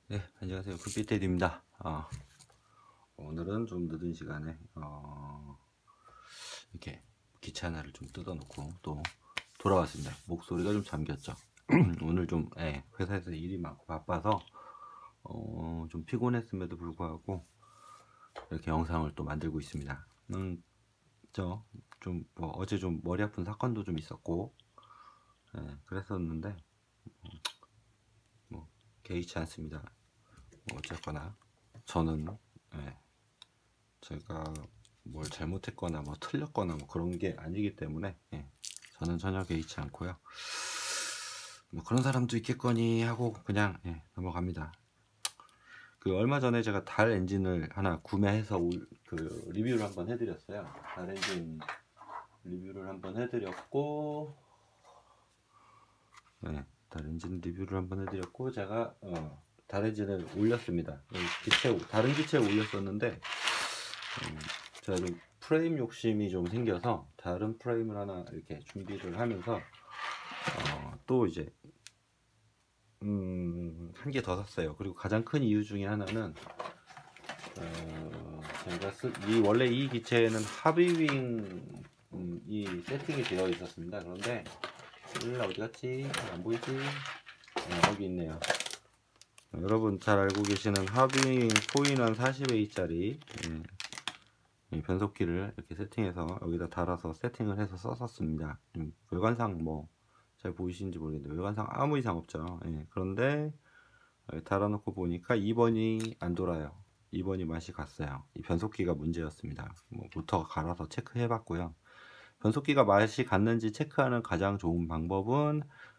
네, 안녕하세요. 굿비테디입니다. 오늘은 좀 늦은 시간에 이렇게 기체 하나를 좀 뜯어놓고 또 돌아왔습니다. 목소리가 좀 잠겼죠. 오늘 좀 회사에서 일이 많고 바빠서 좀 피곤했음에도 불구하고 이렇게 영상을 또 만들고 있습니다. 저 좀 뭐 어제 좀 머리 아픈 사건도 좀 있었고 그랬었는데 뭐 개의치 않습니다. 어쨌거나 저는 예, 제가 뭘 잘못했거나 뭐 틀렸거나 뭐 그런 게 아니기 때문에 저는 전혀 개의치 않고요. 뭐 그런 사람도 있겠거니 하고 그냥 넘어갑니다. 그 얼마 전에 제가 달 엔진을 하나 구매해서 그 리뷰를 한번 해드렸어요. 달 엔진 리뷰를 한번 해드렸고, 달 엔진 리뷰를 한번 해드렸고 제가 달 엔진을 올렸습니다. 다른 기체에 올렸었는데 제가 좀 프레임 욕심이 좀 생겨서 다른 프레임을 하나 이렇게 준비를 하면서 또 이제 한 개 더 샀어요. 그리고 가장 큰 이유 중에 하나는 제가 원래 이 기체에는 하비윙 이 세팅이 되어 있었습니다. 그런데 어디 갔지? 안 보이지? 여기 있네요. 여러분 잘 알고 계시는 하비윙 포인원 40A짜리 변속기를 이렇게 세팅해서 여기다 달아서 세팅을 해서 썼었습니다. 외관상 뭐 잘 보이시는지 모르겠는데 외관상 아무 이상 없죠. 그런데 달아놓고 보니까 2번이 안 돌아요. 2번이 맛이 갔어요. 이 변속기가 문제였습니다. 뭐 모터가 갈아서 체크해 봤고요. 변속기가 맛이 갔는지 체크하는 가장 좋은 방법은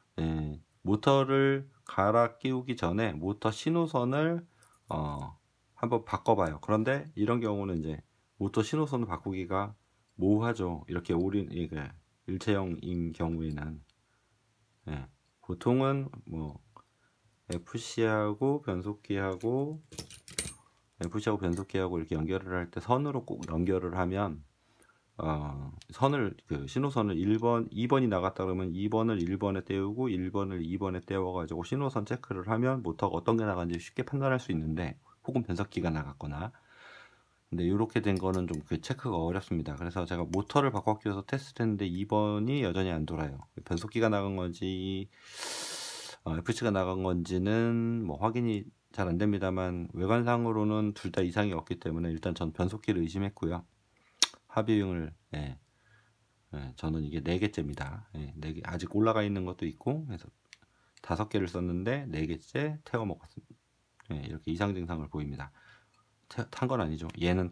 모터를 갈아 끼우기 전에 모터 신호선을 한번 바꿔봐요. 그런데 이런 경우는 이제 모터 신호선을 바꾸기가 모호하죠. 이렇게 일체형인 경우에는 보통은 뭐 FC하고 변속기하고 이렇게 연결을 할 때 선으로 꼭 연결을 하면 신호선을 1번, 2번이 나갔다 그러면 2번을 1번에 떼우고 1번을 2번에 떼워가지고 신호선 체크를 하면 모터가 어떤 게 나간지 쉽게 판단할 수 있는데, 혹은 변속기가 나갔거나. 근데 이렇게 된 거는 좀 그 체크가 어렵습니다. 그래서 제가 모터를 바꿔 끼워서 테스트 했는데 2번이 여전히 안 돌아요. 변속기가 나간 건지 FC가 나간 건지는 뭐 확인이 잘 안 됩니다만, 외관상으로는 둘 다 이상이 없기 때문에 일단 전 변속기를 의심했고요. 하비윙을 저는 이게 4개째입니다. 4개 아직 올라가 있는 것도 있고 해서 5개를 썼는데 4개째 태워 먹었습니다. 이렇게 이상 증상을 보입니다. 탄 건 아니죠. 얘는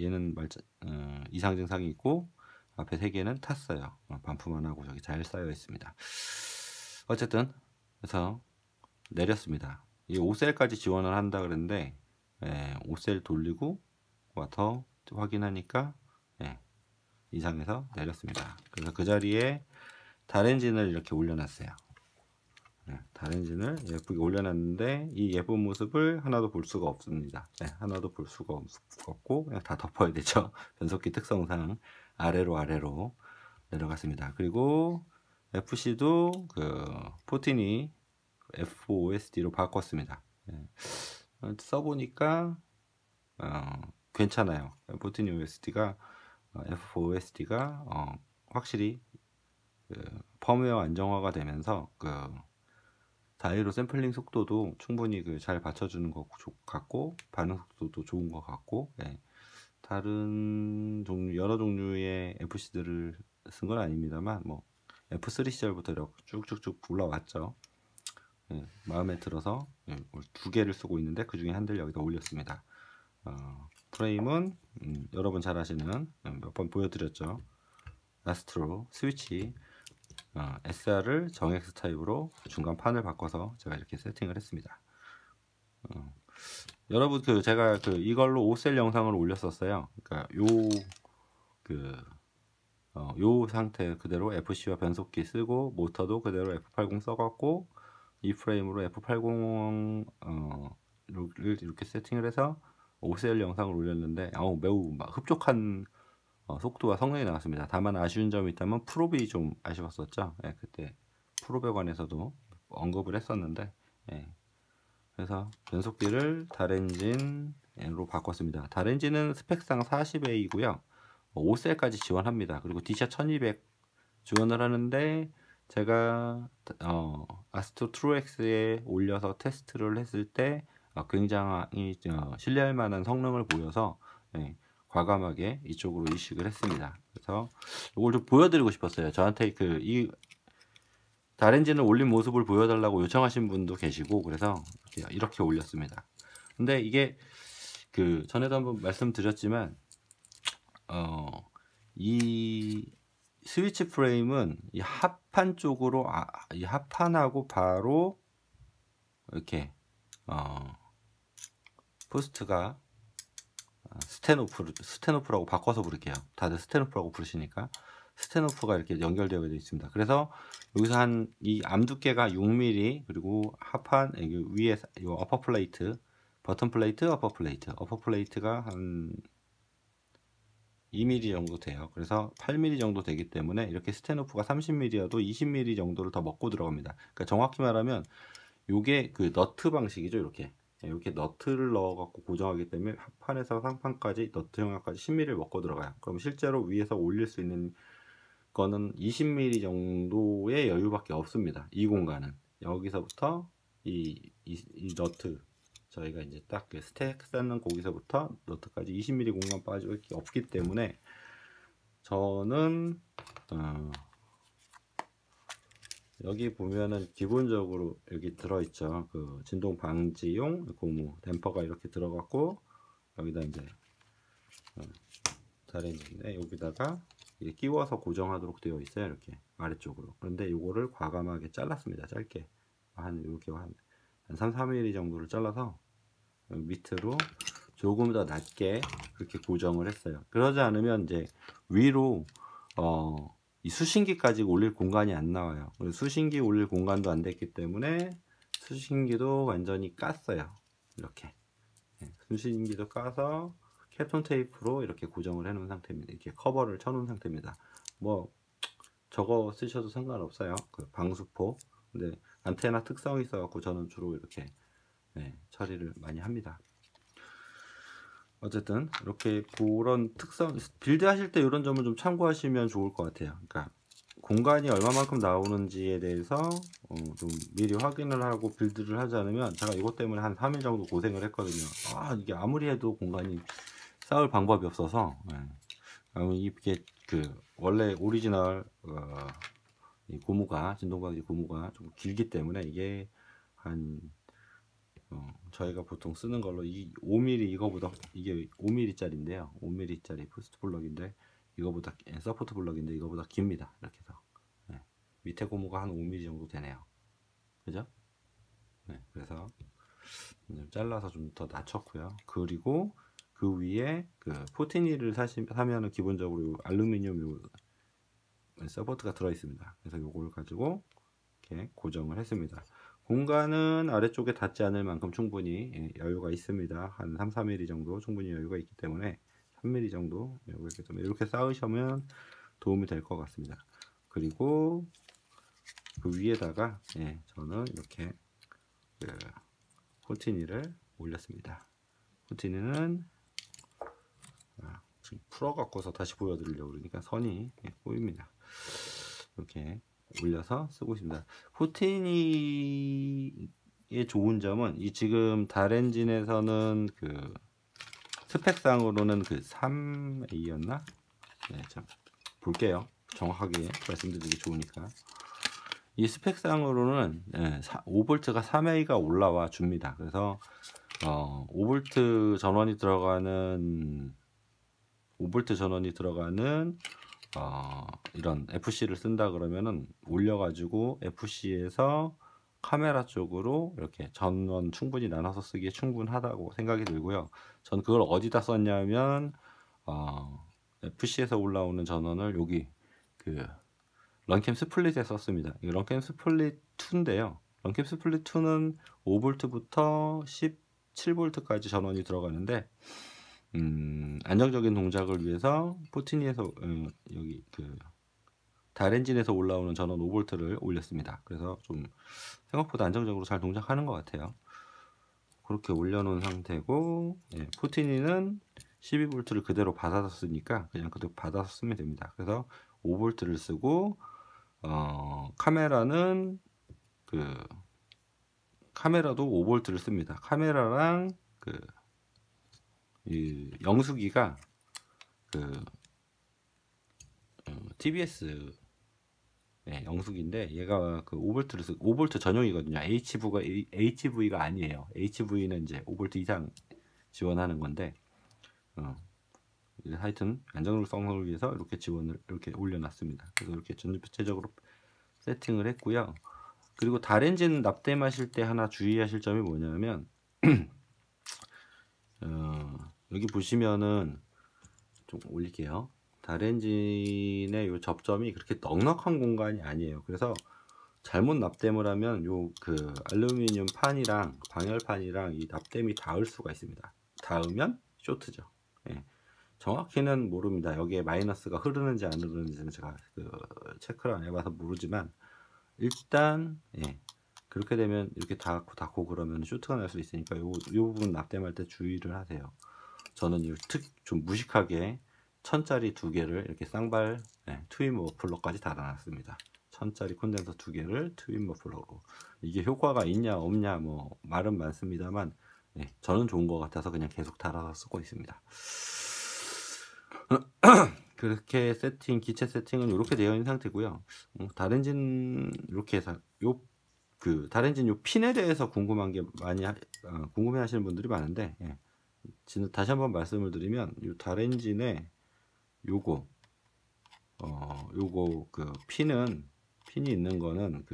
이상 증상이 있고 앞에 3개는 탔어요. 반품 안 하고 저기 잘 쌓여 있습니다. 어쨌든 그래서 내렸습니다. 이 5셀까지 지원을 한다 그랬는데 5셀 돌리고 와서 확인하니까 이상해서 내렸습니다. 그래서 그 자리에 달 엔진을 이렇게 올려놨어요. 달 엔진을 예쁘게 올려놨는데 이 예쁜 모습을 하나도 볼 수가 없습니다. 하나도 볼 수가 없고 그냥 다 덮어야 되죠. 변속기 특성상 아래로 내려갔습니다. 그리고 FC도 그 포틴이 FOSD로 바꿨습니다. 써보니까 괜찮아요. 포틴 OSD가 FOSD가 확실히 펌웨어 안정화가 되면서 다이로 샘플링 속도도 충분히 잘 받쳐주는 것 같고, 반응 속도도 좋은 것 같고, 다른 여러 종류의 FC들을 쓴 건 아닙니다만, 뭐 F3 시절부터 이렇게 쭉쭉쭉 올라왔죠. 마음에 들어서 2개를 쓰고 있는데 그 중에 한 대를 여기다 올렸습니다. 프레임은 여러분 잘 아시는 몇 번 보여드렸죠. 아스트로 스위치 SR을 정X 타입으로 중간 판을 바꿔서 제가 이렇게 세팅을 했습니다. 여러분 제가 이걸로 5셀 영상을 올렸었어요. 그러니까 요 상태 그대로 FC와 변속기 쓰고 모터도 그대로 F80 써갖고 이 프레임으로 F80을 이렇게 세팅을 해서 5셀 영상을 올렸는데 매우 흡족한 속도와 성능이 나왔습니다. 다만 아쉬운 점이 있다면 프롭이 좀 아쉬웠었죠. 그때 프롭에 관해서도 언급을 했었는데 그래서 변속기를 다렌진으로 바꿨습니다. 다렌진은 스펙상 40A이고요. 5셀까지 지원합니다. 그리고 D샷 1200 지원을 하는데 제가 아스트로 트루엑스에 올려서 테스트를 했을 때 굉장히 신뢰할 만한 성능을 보여서 과감하게 이쪽으로 이식을 했습니다. 그래서 이걸 좀 보여드리고 싶었어요. 저한테 이 다렌진을 올린 모습을 보여달라고 요청하신 분도 계시고, 그래서 이렇게 올렸습니다. 근데 이게 전에도 한번 말씀드렸지만 이 스위치 프레임은 이 합판 쪽으로 이 합판하고 바로 이렇게 포스트가 스테노프라고 바꿔서 부를게요. 다들 스테노프라고 부르시니까 스테노프가 이렇게 연결되어 있습니다. 그래서 여기서 이 암 두께가 6mm, 그리고 합판 위에 이 어퍼 플레이트, 버튼 플레이트, 어퍼 플레이트가 한 2mm 정도 돼요. 그래서 8mm 정도 되기 때문에 이렇게 스테노프가 30mm여도 20mm 정도를 더 먹고 들어갑니다. 그러니까 정확히 말하면 요게 너트 방식이죠. 이렇게 너트를 넣어 갖고 고정하기 때문에 합판에서 상판까지 너트 형아까지 10mm를 먹고 들어가요. 그럼 실제로 위에서 올릴 수 있는 거는 20mm 정도의 여유밖에 없습니다. 이 공간은 여기서부터 이 너트, 저희가 이제 딱 스택 쌓는 거기서부터 너트까지 20mm 공간 빠질 게 없기 때문에 저는 여기 보면은 기본적으로 여기 들어있죠. 진동 방지용 고무 댐퍼가 이렇게 들어갔고, 여기다 이제 다른인데 여기다가 끼워서 고정하도록 되어 있어요. 이렇게 아래쪽으로. 그런데 이거를 과감하게 잘랐습니다. 짧게 이렇게 한 3, 4mm 정도를 잘라서 밑으로 조금 더 낮게 그렇게 고정을 했어요. 그러지 않으면 이제 위로 이 수신기까지 올릴 공간이 안 나와요. 수신기 올릴 공간도 안 됐기 때문에 수신기도 완전히 깠어요. 이렇게 수신기도 까서 캡톤 테이프로 이렇게 고정을 해 놓은 상태입니다. 이렇게 커버를 쳐 놓은 상태입니다. 뭐 저거 쓰셔도 상관없어요. 방수포. 근데 안테나 특성이 있어 갖고 저는 주로 이렇게 처리를 많이 합니다. 어쨌든 이렇게 그런 특성, 빌드 하실 때 이런 점을 좀 참고하시면 좋을 것 같아요. 그러니까 공간이 얼마만큼 나오는지에 대해서 좀 미리 확인을 하고 빌드를 하지 않으면, 제가 이것 때문에 한 3일 정도 고생을 했거든요. 이게 아무리 해도 공간이 쌓을 방법이 없어서 이게 원래 오리지널 이 고무가, 진동방지 고무가 좀 길기 때문에 이게 저희가 보통 쓰는 걸로 이 5mm, 이게 5mm 짜리인데요. 5mm 짜리 포스트 블럭인데 이거보다 서포트 블럭인데 이거보다 깁니다. 이렇게 해서 밑에 고무가 한 5mm 정도 되네요. 그죠? 그래서 잘라서 좀 더 낮췄고요. 그리고 그 위에 포티니를 사면은 기본적으로 알루미늄 서포트가 들어 있습니다. 그래서 요걸 가지고 이렇게 고정을 했습니다. 공간은 아래쪽에 닿지 않을 만큼 충분히 여유가 있습니다. 한 3, 4mm 정도 충분히 여유가 있기 때문에 3mm 정도 이렇게 쌓으시면 도움이 될 것 같습니다. 그리고 그 위에다가 저는 이렇게 포티니를 올렸습니다. 포티니는 지금 풀어갖고서 다시 보여드리려고 그러니까 선이 보입니다. 이렇게 올려서 쓰고 있습니다. 포티니의 좋은 점은 지금 다렌진에서는 스펙상으로는 3A였나? 참 볼게요. 정확하게 말씀드리기 좋으니까. 이 스펙상으로는 5V가 3A가 올라와 줍니다. 그래서 5V 전원이 들어가는 이런 FC를 쓴다 그러면은 올려가지고 FC에서 카메라 쪽으로 이렇게 전원 충분히 나눠서 쓰기에 충분하다고 생각이 들고요. 전 그걸 어디다 썼냐면 FC에서 올라오는 전원을 여기 런캠 스플릿에 썼습니다. 이 런캠 스플릿 2인데요. 런캠 스플릿 2는 5V부터 17V까지 전원이 들어가는데 안정적인 동작을 위해서 포티니에서 여기 다렌진에서 올라오는 전원 5V를 올렸습니다. 그래서 좀 생각보다 안정적으로 잘 동작하는 것 같아요. 그렇게 올려놓은 상태고, 예, 포티니는 12V를 그대로 받아서 쓰니까 그냥 그대로 받아서 쓰면 됩니다. 그래서 5V를 쓰고, 카메라는 카메라도 5V를 씁니다. 카메라랑 이 영수기가 TBS 영수기인데, 얘가 5V를 5V 전용이거든요. HV가 아니에요. HV는 이제 5V 이상 지원하는 건데, 하여튼 안정성을 위해서 이렇게 지원을 이렇게 올려놨습니다. 그래서 이렇게 전체적으로 세팅을 했고요. 그리고 다렌진 납땜하실 때 하나 주의하실 점이 뭐냐면, 여기 보시면은 좀 올릴게요. 다렌진의 요 접점이 그렇게 넉넉한 공간이 아니에요. 그래서 잘못 납땜을 하면 알루미늄 판이랑 방열판이랑 이 납땜이 닿을 수가 있습니다. 닿으면 쇼트죠. 예. 정확히는 모릅니다. 여기에 마이너스가 흐르는지 안 흐르는지는 제가 체크를 안 해봐서 모르지만, 일단 그렇게 되면 이렇게 닿고 그러면 쇼트가 날 수 있으니까 요 부분 납땜할 때 주의를 하세요. 저는 좀 무식하게 1000짜리 2개를 이렇게 쌍발 트윈 머플러까지 달아놨습니다. 1000짜리 콘덴서 2개를 트윈 머플러로. 이게 효과가 있냐 없냐 뭐 말은 많습니다만, 저는 좋은 것 같아서 그냥 계속 달아서 쓰고 있습니다. 그렇게 기체 세팅은 이렇게 되어 있는 상태고요. 다렌진 이렇게 해서 다렌진 요 핀에 대해서 궁금해하시는 분들이 많은데, 다시 한번 말씀을 드리면, 요 다렌진에 요거 핀이 있는 거는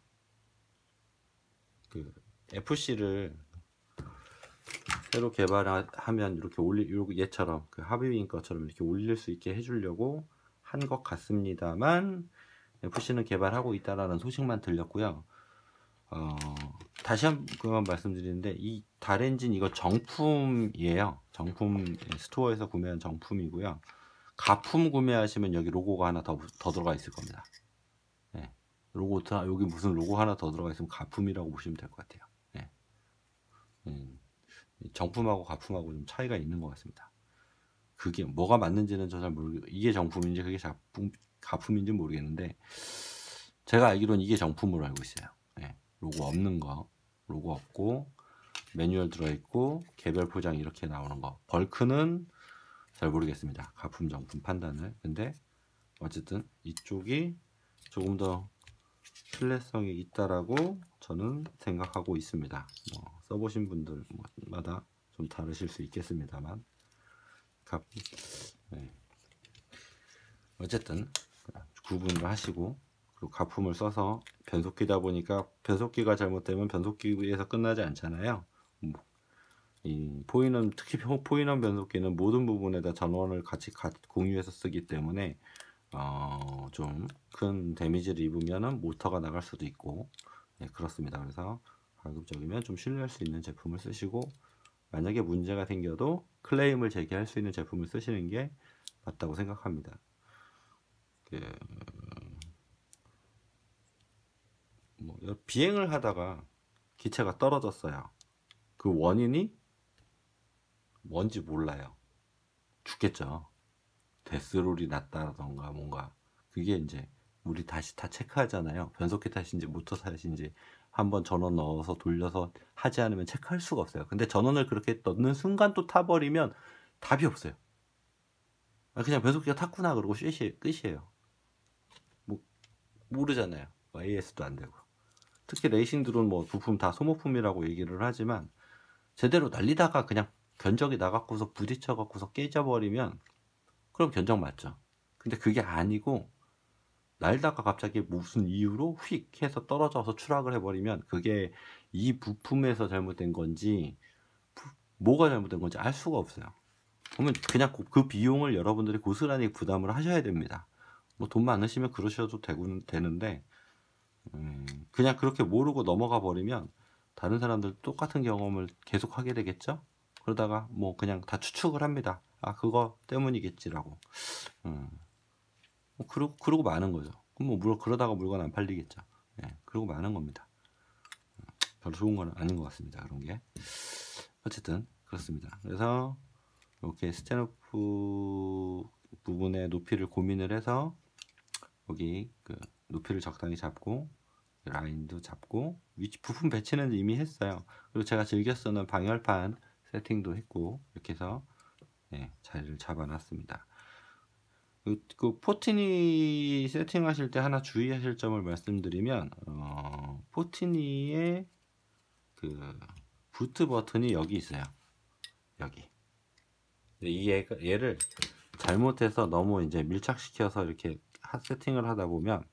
FC를 새로 개발하면 이렇게 얘처럼 하비윙 것처럼 이렇게 올릴 수 있게 해주려고 한 것 같습니다만, FC는 개발하고 있다라는 소식만 들렸고요. 다시 한번 말씀드리는데, 이 다렌진 이거 정품이에요. 정품, 스토어에서 구매한 정품이고요. 가품 구매하시면 여기 로고가 하나 더 들어가 있을 겁니다. 여기 무슨 로고 하나 더 들어가 있으면 가품이라고 보시면 될 것 같아요. 정품하고 가품하고 좀 차이가 있는 것 같습니다. 그게 뭐가 맞는지는 저 잘 모르겠고, 이게 정품인지 그게 가품인지 모르겠는데, 제가 알기로는 이게 정품으로 알고 있어요. 로고 없는 거, 로고 없고 매뉴얼 들어있고 개별 포장 이렇게 나오는 거. 벌크는 잘 모르겠습니다. 가품 정품 판단을. 근데 어쨌든 이쪽이 조금 더 신뢰성이 있다라고 저는 생각하고 있습니다. 써보신 분들마다 좀 다르실 수 있겠습니다만, 어쨌든 구분을 하시고, 그리고 가품을 써서 변속기다 보니까 변속기가 잘못되면 변속기에서 끝나지 않잖아요. 특히 포인원 변속기는 모든 부분에다 전원을 같이 공유해서 쓰기 때문에 좀 큰 데미지를 입으면 모터가 나갈 수도 있고, 그렇습니다. 그래서 가급적이면 좀 신뢰할 수 있는 제품을 쓰시고, 만약에 문제가 생겨도 클레임을 제기할 수 있는 제품을 쓰시는 게 맞다고 생각합니다. 비행을 하다가 기체가 떨어졌어요. 그 원인이 뭔지 몰라요. 죽겠죠. 데스롤이 났다던가 뭔가. 그게 이제 우리 다시 다 체크하잖아요. 변속기 탓인지 모터 탓인지 한번 전원 넣어서 돌려서 하지 않으면 체크할 수가 없어요. 근데 전원을 그렇게 넣는 순간 또 타버리면 답이 없어요. 그냥 변속기가 탔구나 그러고 끝이에요. 모르잖아요. AS도 안 되고. 특히 레이싱 드론 부품 다 소모품이라고 얘기를 하지만, 제대로 날리다가 그냥 견적이 나갖고서 부딪혀갖고서 깨져버리면 그럼 견적 맞죠. 근데 그게 아니고 날다가 갑자기 무슨 이유로 휙 해서 떨어져서 추락을 해버리면 그게 이 부품에서 잘못된 건지 뭐가 잘못된 건지 알 수가 없어요. 그러면 그냥 그 비용을 여러분들이 고스란히 부담을 하셔야 됩니다. 돈 많으시면 그러셔도 되는데, 그냥 그렇게 모르고 넘어가 버리면 다른 사람들 똑같은 경험을 계속 하게 되겠죠. 그러다가 그냥 다 추측을 합니다. 그거 때문이겠지라고. 그러고 마는 거죠. 그럼 그러다가 물건 안 팔리겠죠. 그러고 마는 겁니다. 별로 좋은 건 아닌 것 같습니다. 그런 게 어쨌든 그렇습니다. 그래서 이렇게 스탠오프 부분의 높이를 고민을 해서 여기 그 높이를 적당히 잡고 라인도 잡고 위치 부품 배치는 이미 했어요. 그리고 제가 즐겨 쓰는 방열판 세팅도 했고 이렇게 해서 자리를 잡아놨습니다. 그 포티니 세팅하실 때 하나 주의하실 점을 말씀드리면 포티니의 그 부트 버튼이 여기 있어요. 여기. 얘를 잘못해서 너무 이제 밀착시켜서 이렇게 세팅을 하다 보면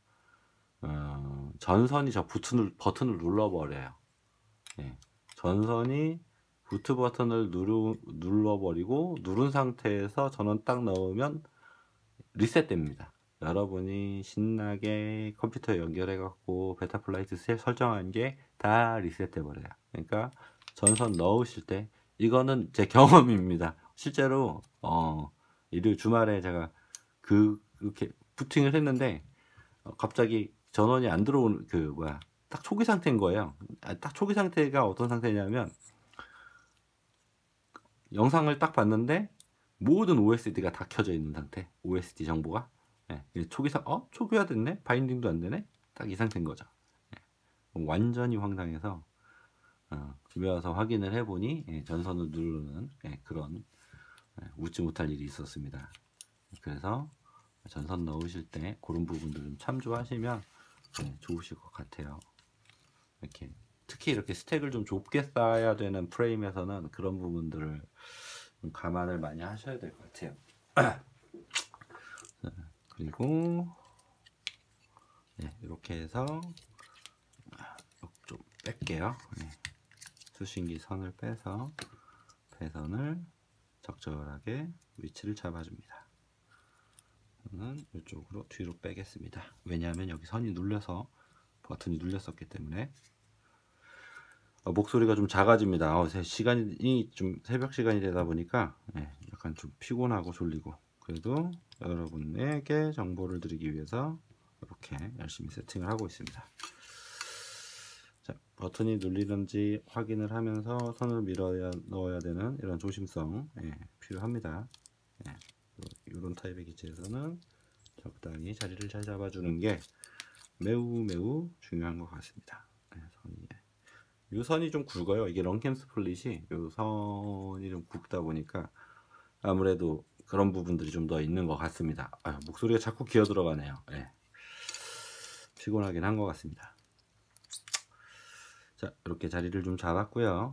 전선이 저 버튼을 눌러버려요. 전선이 부트 버튼을 눌러버리고 누른 상태에서 전원 딱 넣으면 리셋됩니다. 여러분이 신나게 컴퓨터 연결해 갖고 베타 플라이트 설정한 게 다 리셋돼 버려요. 그러니까 전선 넣으실 때 이거는 제 경험입니다. 실제로 일요일 주말에 제가 그렇게 부팅을 했는데 갑자기 전원이 안 들어오는 딱 초기 상태인 거예요. 딱 초기 상태가 어떤 상태냐면 영상을 딱 봤는데 모든 OSD가 다 켜져 있는 상태. OSD 정보가 초기화 됐네? 바인딩도 안 되네? 딱 이 상태인 거죠. 완전히 황당해서 집에 와서 확인을 해보니 전선을 누르는 그런 웃지 못할 일이 있었습니다. 그래서 전선 넣으실 때 그런 부분들 좀 참조하시면 좋으실 것 같아요. 이렇게 특히 이렇게 스택을 좀 좁게 쌓아야 되는 프레임에서는 그런 부분들을 좀 감안을 많이 하셔야 될 것 같아요. 그리고 이렇게 해서 좀 뺄게요. 수신기 선을 빼서 배선을 적절하게 위치를 잡아줍니다. 저는 이쪽으로 뒤로 빼겠습니다. 왜냐하면 여기 선이 눌려서 버튼이 눌렸었기 때문에 목소리가 좀 작아집니다. 시간이 좀 새벽 시간이 되다 보니까 약간 좀 피곤하고 졸리고, 그래도 여러분에게 정보를 드리기 위해서 이렇게 열심히 세팅을 하고 있습니다. 자, 버튼이 눌리는지 확인을 하면서 선을 넣어야 되는 이런 조심성 필요합니다. 이런 타입의 기체에서는 적당히 자리를 잘 잡아주는 게 매우 중요한 것 같습니다. 이 선이 좀 굵어요. 이게 런캠 스플릿이 이 선이 좀 굵다 보니까 아무래도 그런 부분들이 좀 더 있는 것 같습니다. 목소리가 자꾸 기어 들어가네요. 피곤하긴 한 것 같습니다. 자, 이렇게 자리를 좀 잡았고요.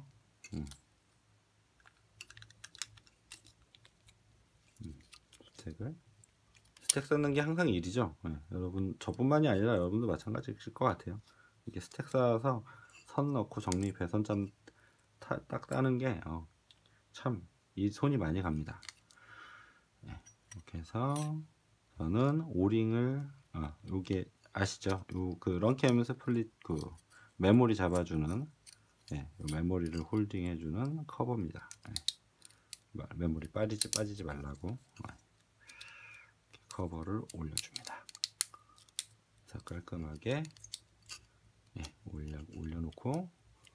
스택 쌓는 게 항상 일이죠. 여러분, 저뿐만이 아니라 여러분도 마찬가지일 것 같아요. 이게 스택 쌓아서 선 넣고 정리 배선점 딱 따는 게 참 이 손이 많이 갑니다. 이렇게 해서 저는 오링을 요게 아시죠? 요 그 런캠 스플릿 그 메모리 잡아주는 메모리를 홀딩해주는 커버입니다. 메모리 빠지지 말라고 커버를 올려줍니다. 그래서 깔끔하게 올려놓고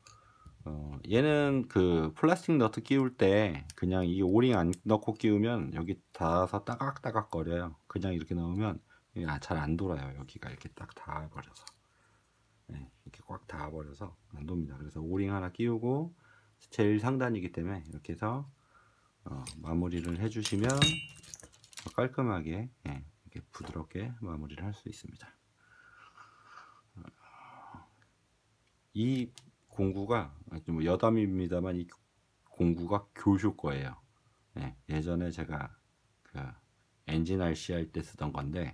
얘는 그 플라스틱 너트 끼울 때 그냥 이 오링 안 넣고 끼우면 여기 닿아서 따각따각 거려요. 그냥 이렇게 넣으면 잘 안 돌아요. 여기가 이렇게 딱 닿아버려서 이렇게 꽉 닿아버려서 안 돕니다. 그래서 오링 하나 끼우고 제일 상단이기 때문에 이렇게 해서 마무리를 해주시면 깔끔하게 이렇게 부드럽게 마무리를 할 수 있습니다. 이 공구가 좀 여담입니다만 이 공구가 교쇼 거예요. 예전에 제가 그 엔진 RC 할 때 쓰던 건데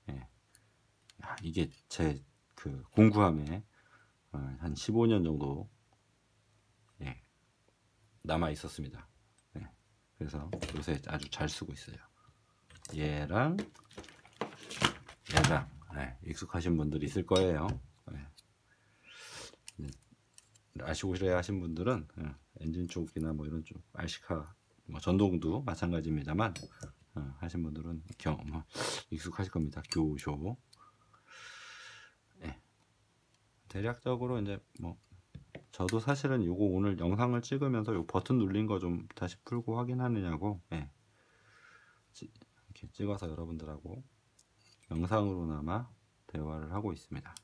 이게 제 그 공구함에 한 15년 정도 남아 있었습니다. 그래서 요새 아주 잘 쓰고 있어요. 얘랑 익숙하신 분들이 있을 거예요. 아시고 싶어 하신 분들은 엔진 쪽이나 뭐 이런 쪽 RC카 뭐 전동도 마찬가지입니다만 하신 분들은 익숙하실 겁니다. 교쇼. 대략적으로 이제 뭐 저도 사실은 요거 오늘 영상을 찍으면서 요 버튼 눌린 거 좀 다시 풀고 확인하느냐고 예. 이렇게 찍어서 여러분들하고 영상으로나마 대화를 하고 있습니다.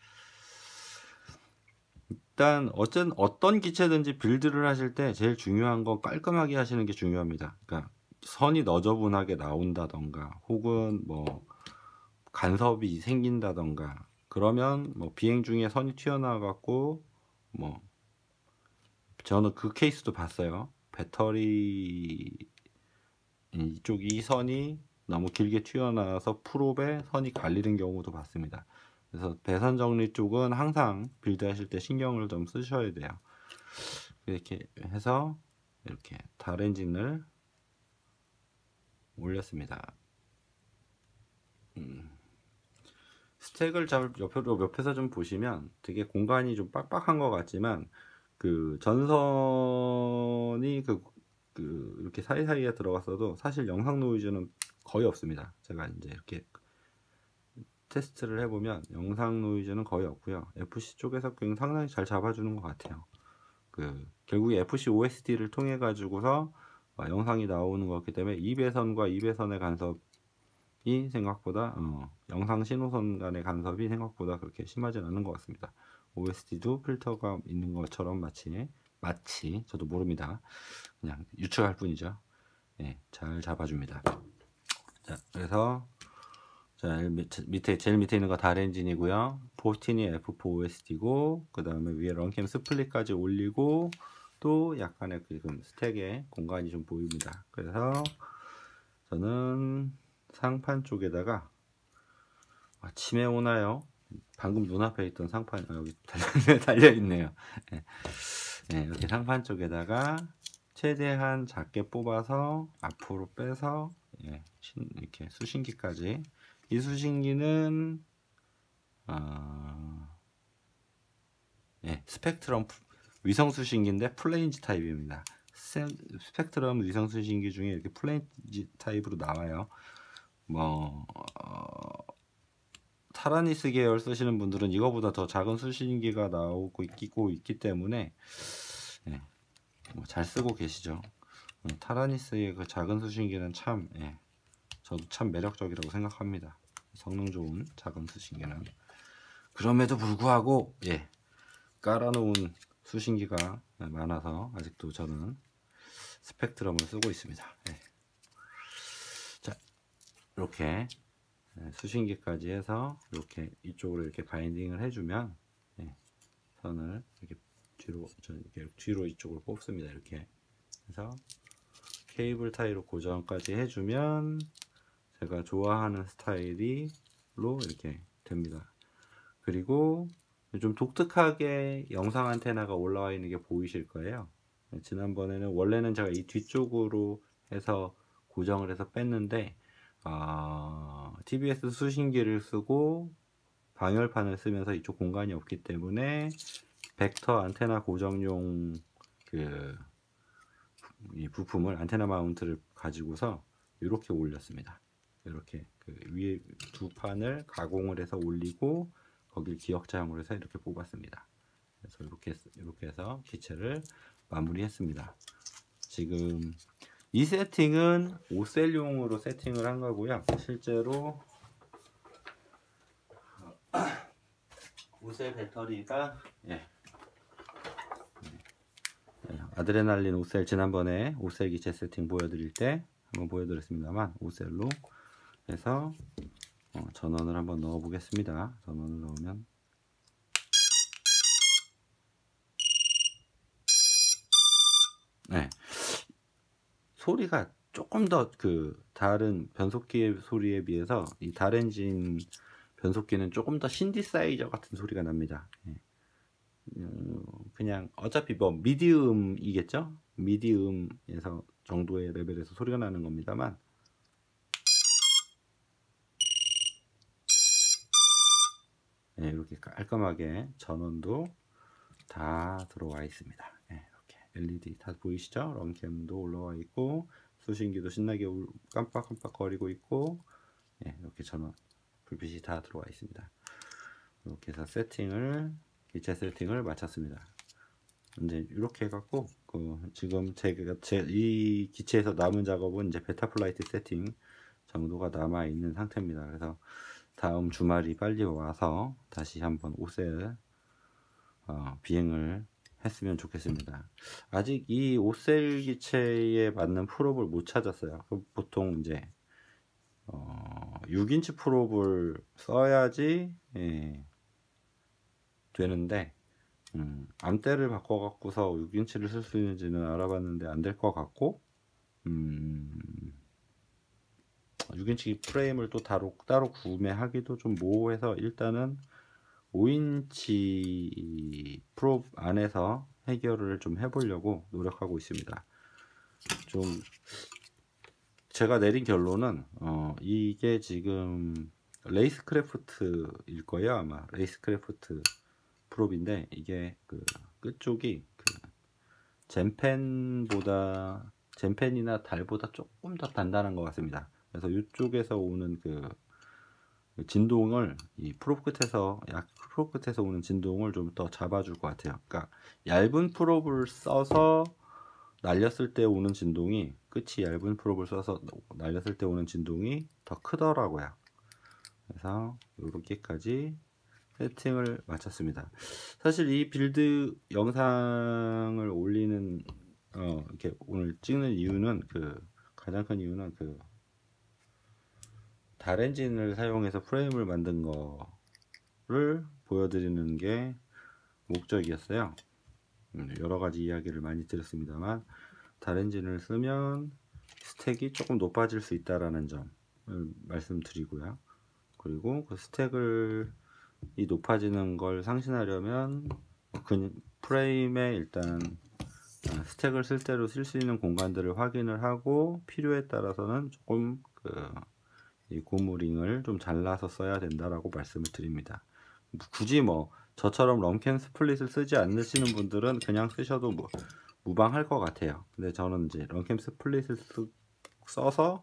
일단 어떤 기체든지 빌드를 하실 때 제일 중요한 건 깔끔하게 하시는 게 중요합니다. 그러니까 선이 너저분하게 나온다던가 혹은 뭐 간섭이 생긴다던가 그러면 뭐 비행 중에 선이 튀어나와갖고 뭐 저는 그 케이스도 봤어요. 배터리 이쪽 이 선이 너무 길게 튀어나와서 프롭에 선이 갈리는 경우도 봤습니다. 그래서 배선 정리 쪽은 항상 빌드 하실 때 신경을 좀 쓰셔야 돼요. 이렇게 해서 이렇게 달 엔진을 올렸습니다. 스택을 옆에서 좀 보시면 되게 공간이 좀 빡빡한 것 같지만 그 전선이 이렇게 사이사이에 들어갔어도 사실 영상 노이즈는 거의 없습니다. 제가 이제 이렇게 테스트를 해보면 영상 노이즈는 거의 없고요. FC 쪽에서 상당히 잘 잡아주는 것 같아요. 결국에 FC OSD를 통해 가지고서 영상이 나오는 거기 때문에 2배선과 2배선의 간섭이 생각보다 영상 신호선 간의 간섭이 생각보다 그렇게 심하진 않은 것 같습니다. OSD도 필터가 있는 것처럼 마치 저도 모릅니다. 그냥 유추할 뿐이죠. 예, 잘 잡아줍니다. 자, 그래서 제일 밑에 있는 거 달 엔진이고요. 포틴이 F4 OSD고 그 다음에 위에 런캠 스플릿까지 올리고 또 약간의 지금 스택에 공간이 좀 보입니다. 그래서 저는 상판 쪽에다가 아침에 오나요? 방금 눈앞에 있던 상판 여기 달려있네요. 네. 네, 이렇게 상판 쪽에다가 최대한 작게 뽑아서 앞으로 빼서 이렇게 수신기까지. 이 수신기는 스펙트럼 위성 수신기인데 플레인지 타입입니다. 스펙트럼 위성 수신기 중에 이렇게 플레인지 타입으로 나와요. 타라니스 계열 쓰시는 분들은 이거보다 더 작은 수신기가 나오고 있기 때문에 잘 쓰고 계시죠. 타라니스의 그 작은 수신기는 참 저도 참 매력적이라고 생각합니다. 성능 좋은 작은 수신기는. 그럼에도 불구하고 깔아놓은 수신기가 많아서 아직도 저는 스펙트럼을 쓰고 있습니다. 자, 이렇게 수신기까지 해서 이렇게 이쪽으로 이렇게 바인딩을 해주면 선을 이렇게 뒤로 이쪽으로 뽑습니다. 이렇게 해서 케이블 타이로 고정까지 해주면 제가 좋아하는 스타일로 이렇게 됩니다. 그리고 좀 독특하게 영상 안테나가 올라와 있는 게 보이실 거예요. 지난번에는 원래는 제가 이 뒤쪽으로 해서 고정을 해서 뺐는데 TBS 수신기를 쓰고 방열판을 쓰면서 이쪽 공간이 없기 때문에 벡터 안테나 고정용 이 부품을 안테나 마운트를 가지고서 이렇게 올렸습니다. 이렇게 위에 두 판을 가공을 해서 올리고 거길 기역자형으로 해서 이렇게 뽑았습니다. 그래서 이렇게 해서 기체를 마무리했습니다. 지금 이 세팅은 5셀용으로 세팅을 한 거고요. 실제로 5셀 배터리가 아드레날린 5셀 지난번에 5셀 기체 세팅 보여드릴 때 한번 보여드렸습니다만 5셀로 해서 전원을 한번 넣어 보겠습니다. 전원을 넣으면 소리가 조금 더 다른 변속기의 소리에 비해서 이 달 엔진 변속기는 조금 더 신디사이저 같은 소리가 납니다. 그냥 어차피 미디움이겠죠? 미디움에서 정도의 레벨에서 소리가 나는 겁니다만 이렇게 깔끔하게 전원도 다 들어와 있습니다. 이렇게 LED 다 보이시죠? 런캠도 올라와 있고 수신기도 신나게 깜빡깜빡 거리고 있고 이렇게 전원 불빛이 다 들어와 있습니다. 이렇게 해서 기체 세팅을 마쳤습니다. 이제 이렇게 해갖고 지금 제가 이 기체에서 남은 작업은 이제 베타 플라이트 세팅 정도가 남아 있는 상태입니다. 그래서 다음 주말이 빨리 와서 다시 한번 오셀 비행을 했으면 좋겠습니다. 아직 이 오셀 기체에 맞는 프롭을 못 찾았어요. 보통 이제 6인치 프롭을 써야지 되는데 암대를 바꿔 갖고서 6인치를 쓸 수 있는지는 알아봤는데 안 될 것 같고 6인치 프레임을 또 따로 구매하기도 좀 모호해서 일단은 5인치 프롭 안에서 해결을 좀 해보려고 노력하고 있습니다. 좀 제가 내린 결론은 이게 지금 레이스크래프트일 거예요. 아마 레이스크래프트 프롭인데 이게 그 끝쪽이 젠펜이나 달보다 조금 더 단단한 것 같습니다. 그래서 이쪽에서 오는 그 진동을 이 프롭 끝에서 오는 진동을 좀 더 잡아줄 것 같아요. 그러니까 얇은 프롭을 써서 날렸을 때 오는 진동이 끝이 얇은 프롭을 써서 날렸을 때 오는 진동이 더 크더라고요. 그래서 이렇게까지 세팅을 마쳤습니다. 사실 이 빌드 영상을 올리는 이렇게 오늘 찍는 이유는 가장 큰 이유는 달 엔진을 사용해서 프레임을 만든 거를 보여드리는 게 목적이었어요. 여러 가지 이야기를 많이 드렸습니다만 달 엔진을 쓰면 스택이 조금 높아질 수 있다라는 점을 말씀드리고요. 그리고 그 스택이 높아지는 걸 상실하려면 프레임에 일단 스택을 쓸 대로 쓸 수 있는 공간들을 확인을 하고 필요에 따라서는 조금 이 고무링을 좀 잘라서 써야 된다라고 말씀을 드립니다. 굳이 저처럼 럼캠 스플릿을 쓰지 않으시는 분들은 그냥 쓰셔도 무방할 것 같아요. 근데 저는 이제 럼캠 스플릿을 써서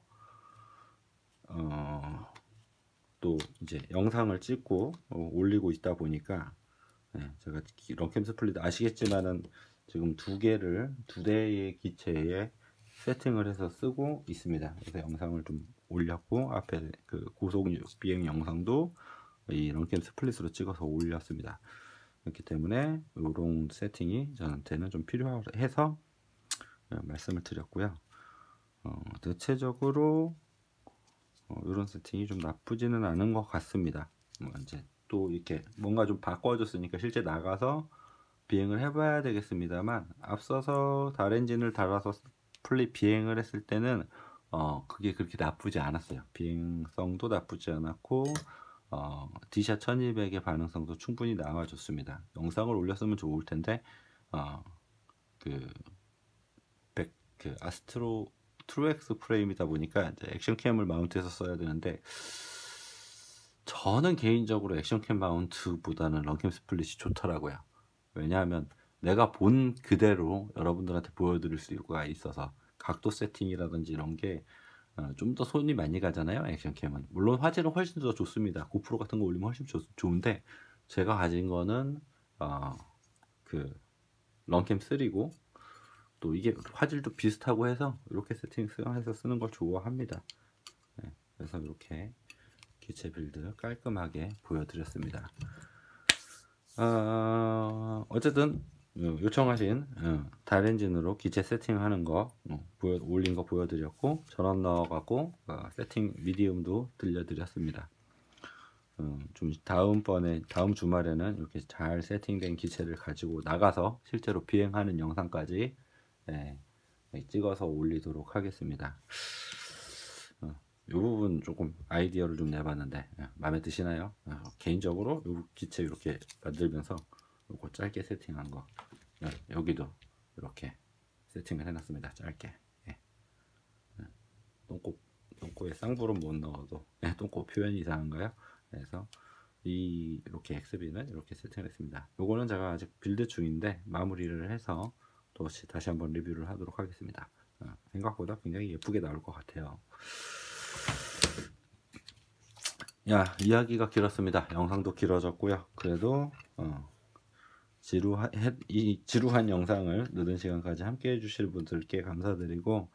또 이제 영상을 찍고 올리고 있다 보니까 제가 럼캠 스플릿 아시겠지만은 지금 두 대의 기체에 세팅을 해서 쓰고 있습니다. 그래서 영상을 좀 올렸고 앞에 고속 비행 영상도 이 럼캠 스플릿으로 찍어서 올렸습니다. 그렇기 때문에 이런 세팅이 저한테는 좀 필요해서 말씀을 드렸고요. 대체적으로 이런 세팅이 좀 나쁘지는 않은 것 같습니다. 이제 또 이렇게 뭔가 좀 바꿔줬으니까 실제 나가서 비행을 해봐야 되겠습니다만 앞서서 달 엔진을 달아서 비행을 했을 때는 그게 그렇게 나쁘지 않았어요. 비행성도 나쁘지 않았고 D샷 1200의 반응성도 충분히 나와줬습니다. 영상을 올렸으면 좋을 텐데 아스트로 트루엑스 프레임이다 보니까 이제 액션캠을 마운트해서 써야 되는데 저는 개인적으로 액션캠 마운트보다는 럼캠 스플릿이 좋더라고요. 왜냐하면 내가 본 그대로 여러분들한테 보여드릴 수가 있어서 각도 세팅이라든지 이런 게 좀 더 손이 많이 가잖아요. 액션캠은 물론 화질은 훨씬 더 좋습니다. 고프로 같은 거 올리면 훨씬 좋은데 제가 가진 거는 럼캠 3고 또 이게 화질도 비슷하고 해서 이렇게 세팅해서 쓰는 걸 좋아합니다. 그래서 이렇게 기체 빌드 깔끔하게 보여드렸습니다. 어쨌든 요청하신 달 엔진으로 기체 세팅하는 거 올린 거 보여드렸고 전원 넣어갖고 세팅 미디움도 들려드렸습니다. 좀 다음 주말에는 이렇게 잘 세팅된 기체를 가지고 나가서 실제로 비행하는 영상까지 찍어서 올리도록 하겠습니다. 이 부분 조금 아이디어를 좀 내봤는데 마음에 드시나요? 개인적으로 이 기체 이렇게 만들면서 요거 짧게 세팅한 거 여기도 이렇게 세팅을 해놨습니다. 짧게 똥꼬에 쌍불은 못 넣어도 똥꼬 표현이 이상한가요? 그래서 이렇게 XB는 이렇게 세팅했습니다. 요거는 제가 아직 빌드 중인데 마무리를 해서 또 다시 한번 리뷰를 하도록 하겠습니다. 생각보다 굉장히 예쁘게 나올 것 같아요. 이야기가 길었습니다. 영상도 길어졌고요. 그래도 이 지루한 영상을 늦은 시간까지 함께 해주실 분들께 감사드리고,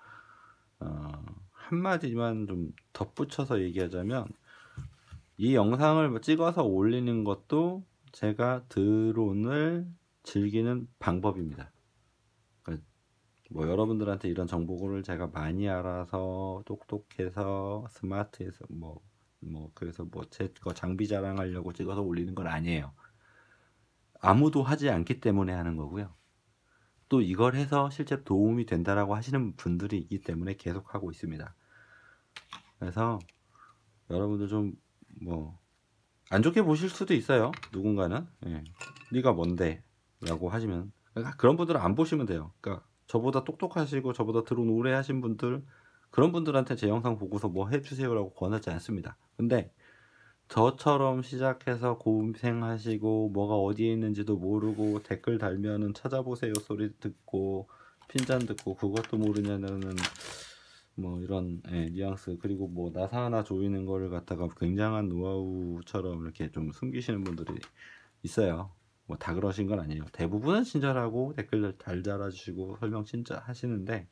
한마디만 좀 덧붙여서 얘기하자면, 이 영상을 찍어서 올리는 것도 제가 드론을 즐기는 방법입니다. 그러니까 뭐 여러분들한테 이런 정보를 제가 많이 알아서 똑똑해서 스마트해서 그래서 제 거 장비 자랑하려고 찍어서 올리는 건 아니에요. 아무도 하지 않기 때문에 하는 거고요. 또 이걸 해서 실제로 도움이 된다라고 하시는 분들이 있기 때문에 계속 하고 있습니다. 그래서 여러분들 좀 안 좋게 보실 수도 있어요. 누군가는 네가 뭔데 라고 하시면, 그런 분들은 안 보시면 돼요. 그러니까 저보다 똑똑하시고 저보다 드론 오래 하신 분들, 그런 분들한테 제 영상 보고서 뭐 해주세요 라고 권하지 않습니다. 근데 저처럼 시작해서 고생하시고 뭐가 어디에 있는지도 모르고 댓글 달면은 찾아보세요 소리 듣고 핀잔 듣고 그것도 모르냐는 이런 뉘앙스, 그리고 나사 하나 조이는 거를 갖다가 굉장한 노하우처럼 이렇게 좀 숨기시는 분들이 있어요. 다 그러신 건 아니에요. 대부분은 친절하고 댓글 잘 달아주시고 설명 진짜 하시는데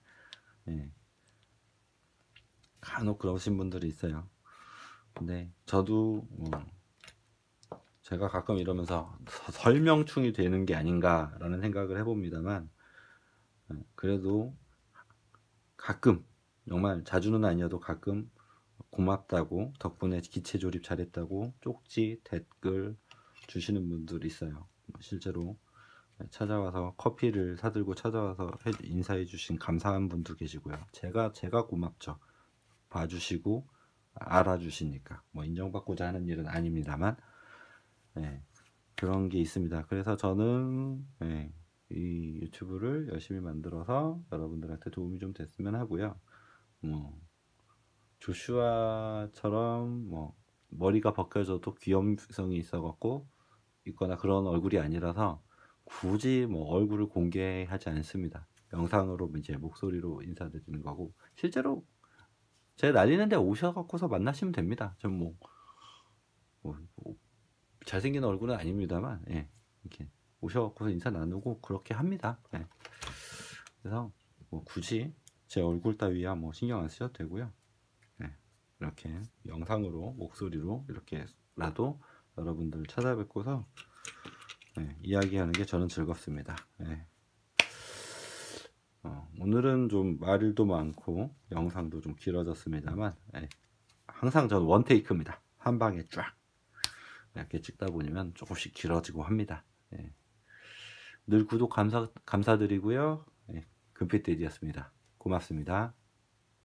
간혹 그러신 분들이 있어요. 근데 저도 제가 가끔 이러면서 설명충이 되는 게 아닌가라는 생각을 해봅니다만, 그래도 가끔, 정말 자주는 아니어도 가끔 고맙다고, 덕분에 기체 조립 잘했다고 쪽지 댓글 주시는 분들이 있어요. 실제로 찾아와서 커피를 사들고 찾아와서 인사해 주신 감사한 분도 계시고요. 제가 고맙죠. 봐주시고 알아주시니까. 인정받고자 하는 일은 아닙니다만 그런 게 있습니다. 그래서 저는 이 유튜브를 열심히 만들어서 여러분들한테 도움이 좀 됐으면 하고요. 조슈아처럼 머리가 벗겨져도 귀염성이 있어갖고 있거나 그런 얼굴이 아니라서 굳이 얼굴을 공개하지 않습니다. 영상으로 이제 목소리로 인사드리는 거고, 실제로 제가 날리는데 오셔갖고서 만나시면 됩니다. 전 잘생긴 얼굴은 아닙니다만 이렇게 오셔갖고서 인사 나누고 그렇게 합니다. 그래서 굳이 제 얼굴 따위야 신경 안 쓰셔도 되고요. 이렇게 영상으로 목소리로 이렇게라도 여러분들 찾아뵙고서 이야기하는 게 저는 즐겁습니다. 오늘은 좀 말도 많고 영상도 좀 길어졌습니다만 항상 저는 원테이크입니다. 한 방에 쫙 이렇게 찍다 보면 조금씩 길어지고 합니다. 늘 구독 감사드리고요. 금빛돼지였습니다. 고맙습니다.